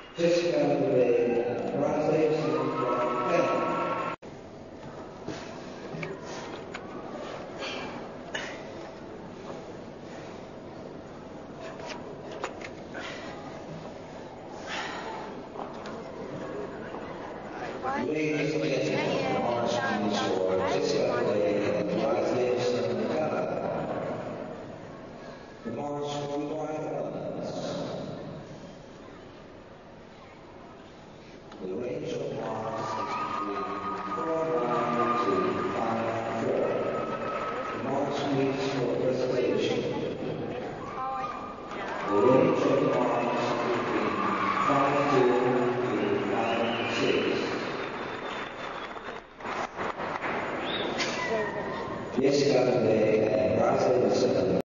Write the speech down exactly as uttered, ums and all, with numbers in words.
Jessica Dube and Davison Junior. Ladies and gentlemen, March for Jessica Dube and Davison Junior. The March for the White Elements. The range of marks is between four nine to five four. The marks please for presentation. The range of marks is between five two to five six. Jessica Dube and